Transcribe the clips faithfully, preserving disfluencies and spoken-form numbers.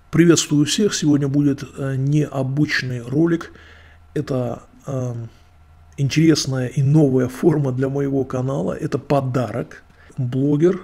Приветствую всех! Сегодня будет э, необычный ролик. Это э, интересная и новая форма для моего канала. Это подарок. Блогер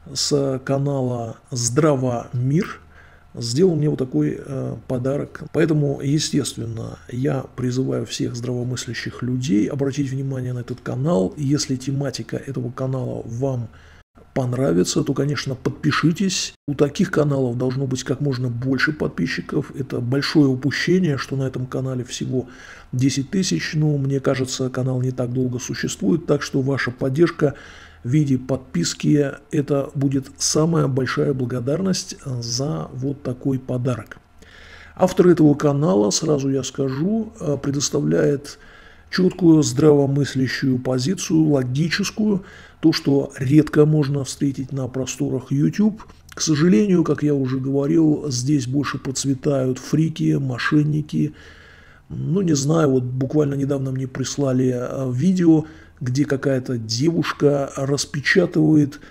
с канала Здравомир сделал мне вот такой э, подарок. Поэтому, естественно, я призываю всех здравомыслящих людей обратить внимание на этот канал. Если тематика этого канала вам понравится, то, конечно, подпишитесь. У таких каналов должно быть как можно больше подписчиков. Это большое упущение, что на этом канале всего десять тысяч. Но мне кажется, канал не так долго существует, так что ваша поддержка в виде подписки – это будет самая большая благодарность за вот такой подарок. Автор этого канала, сразу я скажу, предоставляет четкую здравомыслящую позицию, логическую, то, что редко можно встретить на просторах YouTube. К сожалению, как я уже говорил, здесь больше процветают фрики, мошенники. Ну, не знаю, вот буквально недавно мне прислали видео, где какая-то девушка распечатывает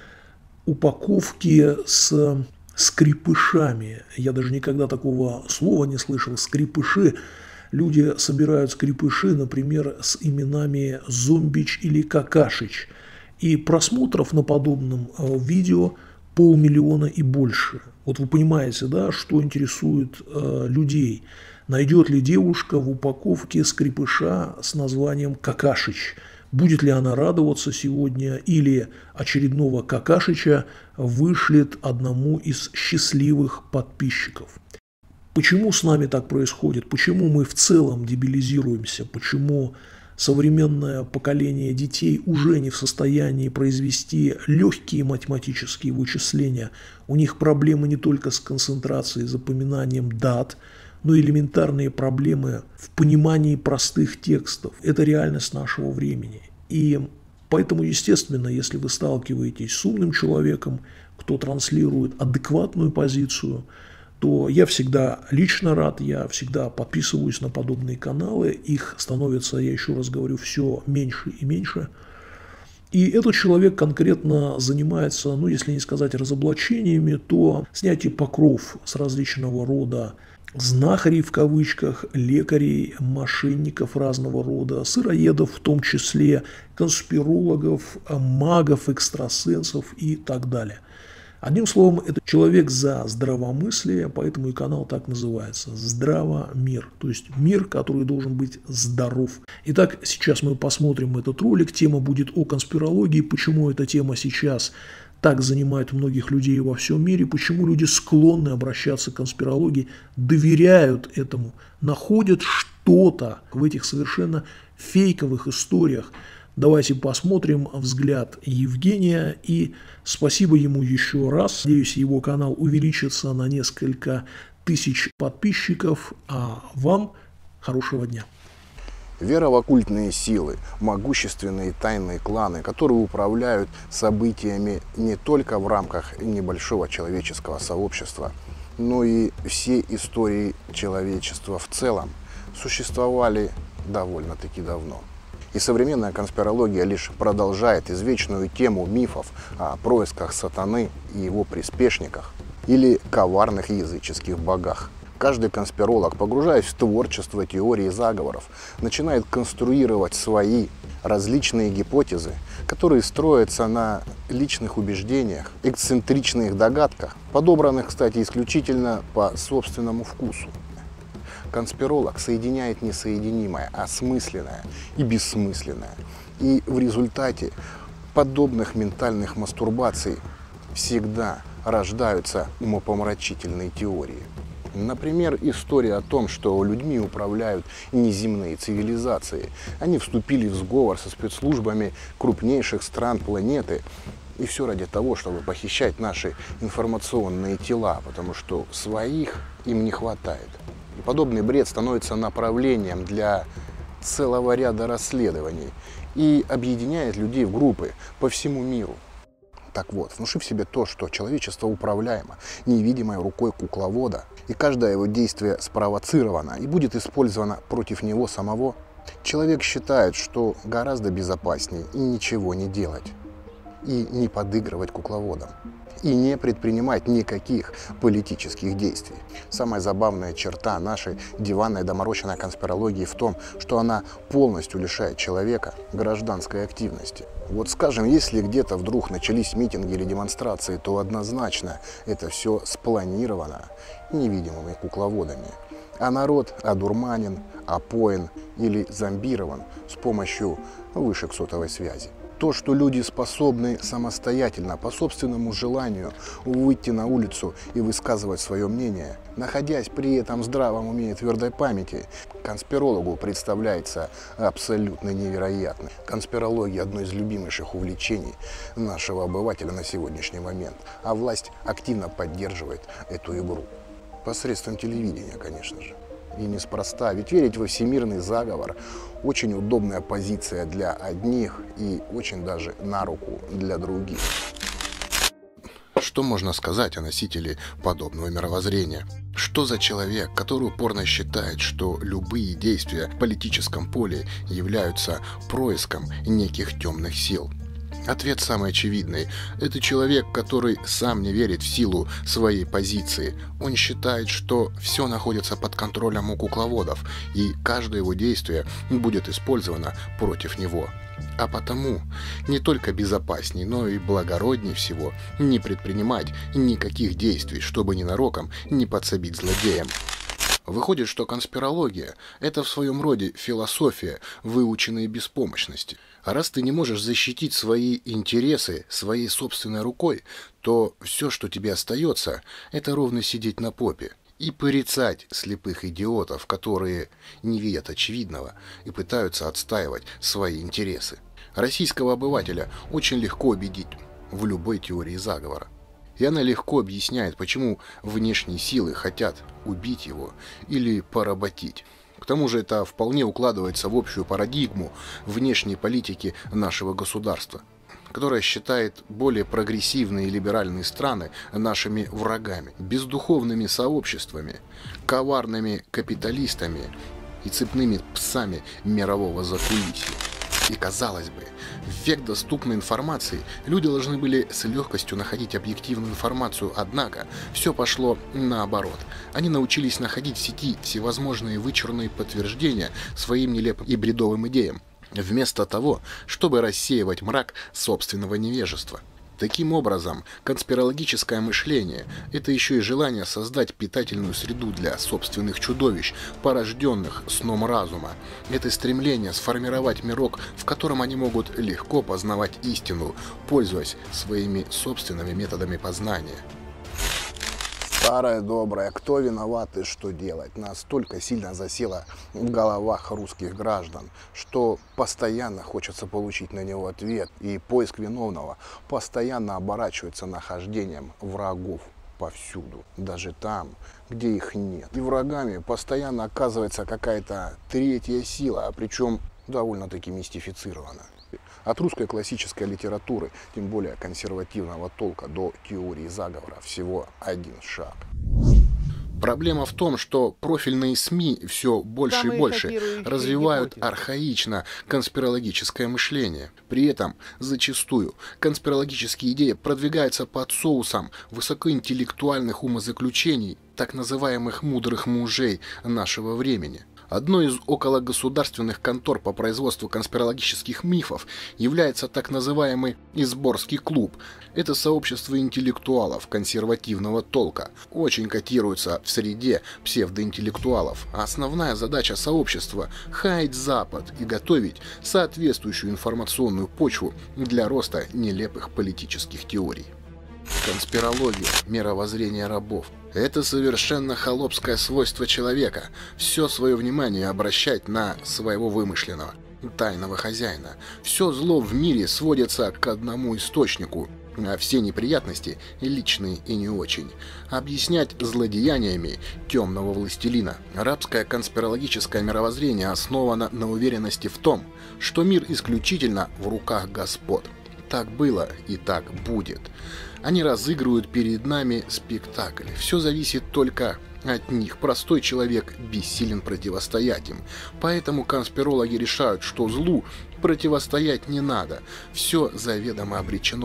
упаковки с скрепышами. Я даже никогда такого слова не слышал, скрепыши. Люди собирают скрепыши, например, с именами Зомбич или Какашич. И просмотров на подобном видео полмиллиона и больше. Вот вы понимаете, да, что интересует э, людей. Найдет ли девушка в упаковке скрепыша с названием Какашич? Будет ли она радоваться сегодня, или очередного Какашича вышлет одному из счастливых подписчиков? Почему с нами так происходит? Почему мы в целом дебилизируемся? Почему современное поколение детей уже не в состоянии произвести легкие математические вычисления? У них проблемы не только с концентрацией, запоминанием дат, но и элементарные проблемы в понимании простых текстов. Это реальность нашего времени. И поэтому, естественно, если вы сталкиваетесь с умным человеком, кто транслирует адекватную позицию, то я всегда лично рад, я всегда подписываюсь на подобные каналы, их становится, я еще раз говорю, все меньше и меньше. И этот человек конкретно занимается, ну если не сказать разоблачениями, то снятие покров с различного рода знахарей в кавычках, лекарей, мошенников разного рода, сыроедов в том числе, конспирологов, магов, экстрасенсов и так далее. Одним словом, это человек за здравомыслие, поэтому и канал так называется – Здравомир, то есть мир, который должен быть здоров. Итак, сейчас мы посмотрим этот ролик, тема будет о конспирологии, почему эта тема сейчас так занимает многих людей во всем мире, почему люди склонны обращаться к конспирологии, доверяют этому, находят что-то в этих совершенно фейковых историях. Давайте посмотрим взгляд Евгения, и спасибо ему еще раз. Надеюсь, его канал увеличится на несколько тысяч подписчиков, а вам хорошего дня. Вера в оккультные силы, могущественные тайные кланы, которые управляют событиями не только в рамках небольшого человеческого сообщества, но и все истории человечества в целом, существовали довольно-таки давно. И современная конспирология лишь продолжает извечную тему мифов о происках сатаны и его приспешниках или коварных языческих богах. Каждый конспиролог, погружаясь в творчество теории заговоров, начинает конструировать свои различные гипотезы, которые строятся на личных убеждениях, эксцентричных догадках, подобранных, кстати, исключительно по собственному вкусу. Конспиролог соединяет несоединимое, осмысленное и бессмысленное. И в результате подобных ментальных мастурбаций всегда рождаются умопомрачительные теории. Например, история о том, что людьми управляют неземные цивилизации. Они вступили в сговор со спецслужбами крупнейших стран планеты. И все ради того, чтобы похищать наши информационные тела, потому что своих им не хватает. И подобный бред становится направлением для целого ряда расследований и объединяет людей в группы по всему миру. Так вот, внушив себе то, что человечество управляемо невидимой рукой кукловода, и каждое его действие спровоцировано и будет использовано против него самого, человек считает, что гораздо безопаснее и ничего не делать, и не подыгрывать кукловодам. и не предпринимать никаких политических действий. Самая забавная черта нашей диванной доморощенной конспирологии в том, что она полностью лишает человека гражданской активности. Вот скажем, если где-то вдруг начались митинги или демонстрации, то однозначно это все спланировано невидимыми кукловодами. А народ одурманен, опоен или зомбирован с помощью вышек сотовой связи. То, что люди способны самостоятельно, по собственному желанию, выйти на улицу и высказывать свое мнение, находясь при этом в здравом уме и твердой памяти, конспирологу представляется абсолютно невероятно. Конспирология – одно из любимейших увлечений нашего обывателя на сегодняшний момент, а власть активно поддерживает эту игру. Посредством телевидения, конечно же. И неспроста, ведь верить во всемирный заговор – очень удобная позиция для одних и очень даже на руку для других. Что можно сказать о носителе подобного мировоззрения? Что за человек, который упорно считает, что любые действия в политическом поле являются происком неких темных сил? Ответ самый очевидный. Это человек, который сам не верит в силу своей позиции. Он считает, что все находится под контролем у кукловодов, и каждое его действие будет использовано против него. А потому не только безопасней, но и благородней всего не предпринимать никаких действий, чтобы ненароком не подсобить злодеям. Выходит, что конспирология – это в своем роде философия выученной беспомощности. А раз ты не можешь защитить свои интересы своей собственной рукой, то все, что тебе остается, это ровно сидеть на попе и порицать слепых идиотов, которые не видят очевидного и пытаются отстаивать свои интересы. Российского обывателя очень легко убедить в любой теории заговора. И она легко объясняет, почему внешние силы хотят убить его или поработить. К тому же это вполне укладывается в общую парадигму внешней политики нашего государства, которая считает более прогрессивные и либеральные страны нашими врагами, бездуховными сообществами, коварными капиталистами и цепными псами мирового закулисья. И казалось бы, в век доступной информации люди должны были с легкостью находить объективную информацию, однако все пошло наоборот. Они научились находить в сети всевозможные вычурные подтверждения своим нелепым и бредовым идеям, вместо того, чтобы рассеивать мрак собственного невежества. Таким образом, конспирологическое мышление – это еще и желание создать питательную среду для собственных чудовищ, порожденных сном разума. Это стремление сформировать мирок, в котором они могут легко познавать истину, пользуясь своими собственными методами познания. Старое доброе, кто виноват и что делать, настолько сильно засело в головах русских граждан, что постоянно хочется получить на него ответ, и поиск виновного постоянно оборачивается нахождением врагов повсюду, даже там, где их нет. И врагами постоянно оказывается какая-то третья сила, причем довольно-таки мистифицирована. От русской классической литературы, тем более консервативного толка, до теории заговора всего один шаг. Проблема в том, что профильные СМИ все больше Самые и больше развивают гипотезы. архаично конспирологическое мышление. При этом зачастую конспирологические идеи продвигаются под соусом высокоинтеллектуальных умозаключений так называемых мудрых мужей нашего времени. Одной из окологосударственных контор по производству конспирологических мифов является так называемый Изборский клуб. Это сообщество интеллектуалов консервативного толка. Очень котируется в среде псевдоинтеллектуалов. А основная задача сообщества – хаять Запад и готовить соответствующую информационную почву для роста нелепых политических теорий. Конспирология, мировоззрение рабов. Это совершенно холопское свойство человека – все свое внимание обращать на своего вымышленного, тайного хозяина. Все зло в мире сводится к одному источнику, а все неприятности – личные и не очень. Объяснять злодеяниями темного властелина. Рабское конспирологическое мировоззрение основано на уверенности в том, что мир исключительно в руках господ. Так было и так будет. Они разыгрывают перед нами спектакль. Все зависит только от них. Простой человек бессилен противостоять им. Поэтому конспирологи решают, что злу противостоять не надо. Все заведомо обречено.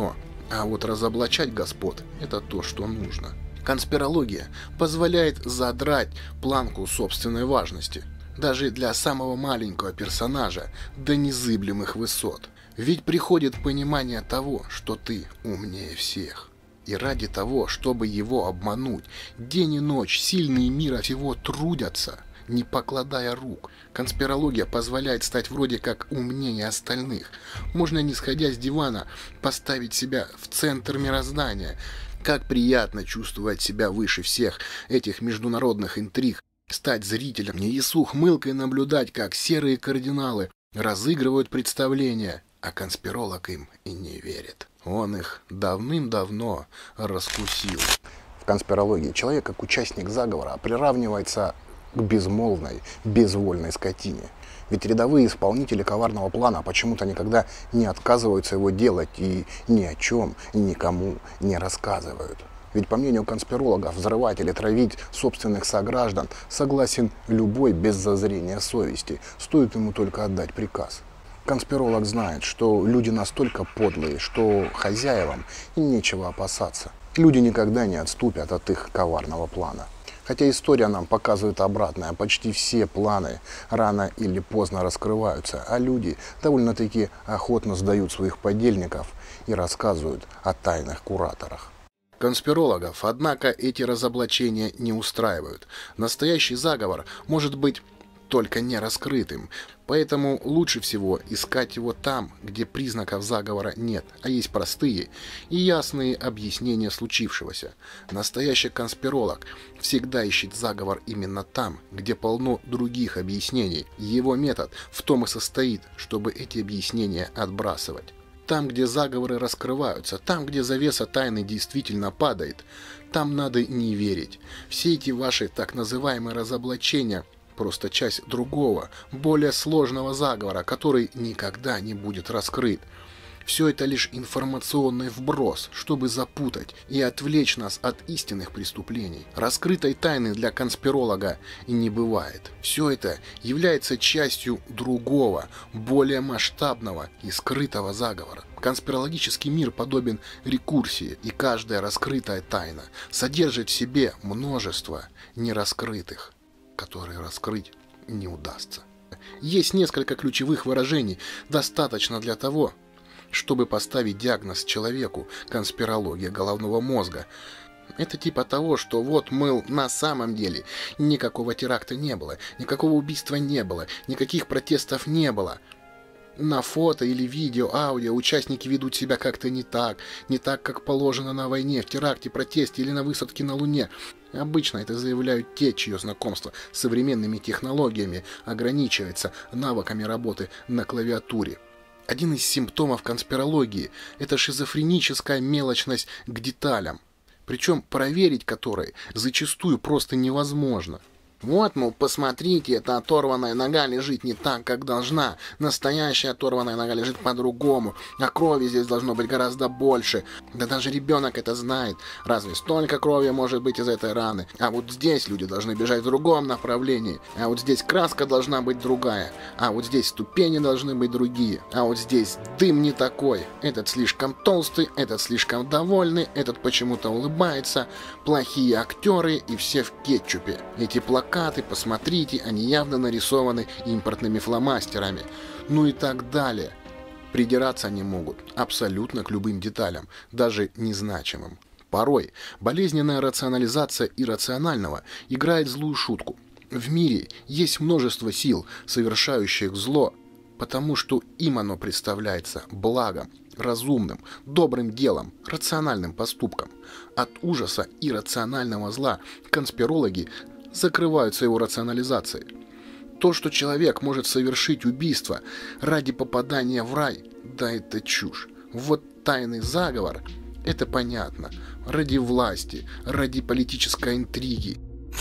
А вот разоблачать господ – это то, что нужно. Конспирология позволяет задрать планку собственной важности, даже для самого маленького персонажа, до незыблемых высот. Ведь приходит понимание того, что ты умнее всех. И ради того, чтобы его обмануть, день и ночь сильные мира всего трудятся, не покладая рук. Конспирология позволяет стать вроде как умнее остальных. Можно, не сходя с дивана, поставить себя в центр мироздания. Как приятно чувствовать себя выше всех этих международных интриг, стать зрителем и с ухмылкой наблюдать, как серые кардиналы разыгрывают представления, а конспиролог им и не верит. Он их давным-давно раскусил. В конспирологии человек, как участник заговора, приравнивается к безмолвной, безвольной скотине. Ведь рядовые исполнители коварного плана почему-то никогда не отказываются его делать и ни о чем никому не рассказывают. Ведь, по мнению конспирологов, взрывать или травить собственных сограждан согласен любой без зазрения совести, стоит ему только отдать приказ. Конспиролог знает, что люди настолько подлые, что хозяевам им нечего опасаться. Люди никогда не отступят от их коварного плана. Хотя история нам показывает обратное, почти все планы рано или поздно раскрываются, а люди довольно-таки охотно сдают своих подельников и рассказывают о тайных кураторах. Конспирологов, однако, эти разоблачения не устраивают. Настоящий заговор может быть только не раскрытым, поэтому лучше всего искать его там, где признаков заговора нет, а есть простые и ясные объяснения случившегося. Настоящий конспиролог всегда ищет заговор именно там, где полно других объяснений. Его метод в том и состоит, чтобы эти объяснения отбрасывать. Там, где заговоры раскрываются, там, где завеса тайны действительно падает, там надо не верить. Все эти ваши так называемые разоблачения – просто часть другого, более сложного заговора, который никогда не будет раскрыт. Все это лишь информационный вброс, чтобы запутать и отвлечь нас от истинных преступлений. Раскрытой тайны для конспиролога и не бывает. Все это является частью другого, более масштабного и скрытого заговора. Конспирологический мир подобен рекурсии, и каждая раскрытая тайна содержит в себе множество нераскрытых, которые раскрыть не удастся. Есть несколько ключевых выражений, достаточно для того, чтобы поставить диагноз человеку конспирология головного мозга. Это типа того, что вот, мыл, на самом деле никакого теракта не было, никакого убийства не было, никаких протестов не было. На фото или видео, аудио участники ведут себя как-то не так, не так, как положено на войне, в теракте, протесте или на высадке на Луне. Обычно это заявляют те, чье знакомство с современными технологиями ограничивается навыками работы на клавиатуре. Один из симптомов конспирологии – это шизофреническая мелочность к деталям, причем проверить которые зачастую просто невозможно. Вот, мол, посмотрите, эта оторванная нога лежит не так, как должна. Настоящая оторванная нога лежит по-другому. А крови здесь должно быть гораздо больше. Да даже ребенок это знает. Разве столько крови может быть из этой раны? А вот здесь люди должны бежать в другом направлении. А вот здесь краска должна быть другая. А вот здесь ступени должны быть другие. А вот здесь дым не такой. Этот слишком толстый, этот слишком довольный, этот почему-то улыбается. Плохие актеры и все в кетчупе. Эти плакаты, посмотрите, они явно нарисованы импортными фломастерами. Ну и так далее. Придираться они могут абсолютно к любым деталям, даже незначимым. Порой болезненная рационализация иррационального играет злую шутку. В мире есть множество сил, совершающих зло, потому что им оно представляется благом, разумным, добрым делом, рациональным поступком. От ужаса иррационального зла конспирологи закрываются его рационализацией. То, что человек может совершить убийство ради попадания в рай, да это чушь. Вот тайный заговор, это понятно, ради власти, ради политической интриги.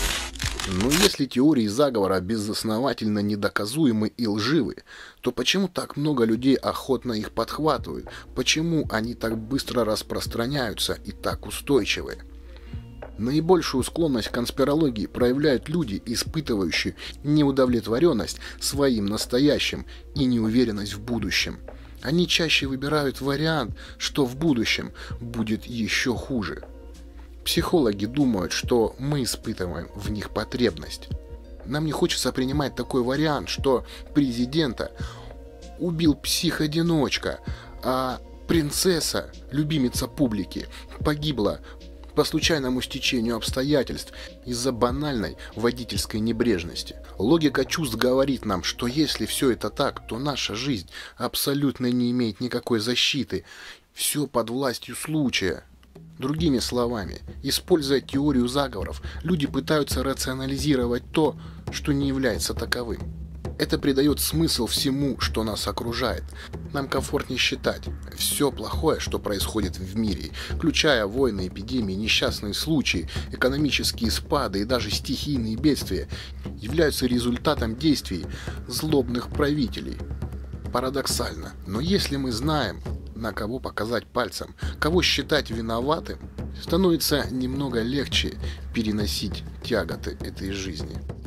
Но если теории заговора безосновательно недоказуемы и лживы, то почему так много людей охотно их подхватывают? Почему они так быстро распространяются и так устойчивы? Наибольшую склонность к конспирологии проявляют люди, испытывающие неудовлетворенность своим настоящим и неуверенность в будущем. Они чаще выбирают вариант, что в будущем будет еще хуже. Психологи думают, что мы испытываем в них потребность. Нам не хочется принимать такой вариант, что президента убил псих-одиночка, а принцесса, любимица публики, погибла по случайному стечению обстоятельств из-за банальной водительской небрежности. Логика чувств говорит нам, что если все это так, то наша жизнь абсолютно не имеет никакой защиты. Все под властью случая. Другими словами, используя теорию заговоров, люди пытаются рационализировать то, что не является таковым. Это придает смысл всему, что нас окружает. Нам комфортнее считать, все плохое, что происходит в мире, включая войны, эпидемии, несчастные случаи, экономические спады и даже стихийные бедствия, являются результатом действий злобных правителей. Парадоксально, но если мы знаем, на кого показать пальцем, кого считать виноватым, становится немного легче переносить тяготы этой жизни.